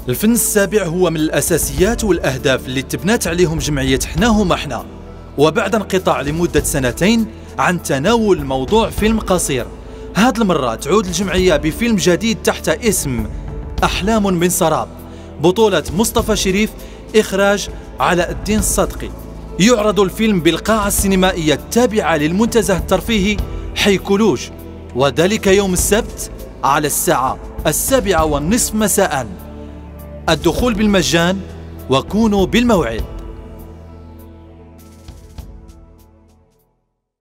الفن السابع هو من الأساسيات والأهداف اللي تبنات عليهم جمعية حنا هما حنا، وبعد انقطاع لمدة 2 عن تناول موضوع فيلم قصير، هذه المرة تعود الجمعية بفيلم جديد تحت اسم أحلام من سراب، بطولة مصطفى شريف، إخراج علاء الدين الصدقي. يعرض الفيلم بالقاعة السينمائية التابعة للمنتزه الترفيهي حيكولوج، وذلك يوم السبت على الساعة 7:30 مساء. الدخول بالمجان، وكونوا بالموعد.